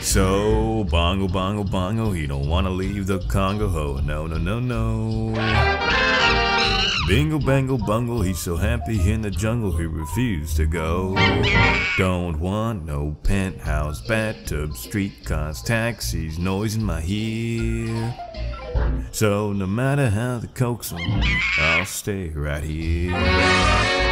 So, bongo, bongo, bongo, he don't wanna leave the Congo. Oh, no, no, no, no. Bingo, bango, bungle, he's so happy in the jungle, he refused to go. Don't want no penthouse, bathtub, streetcars, taxis, noise in my ear. So no matter how they coax him, I'll stay right here.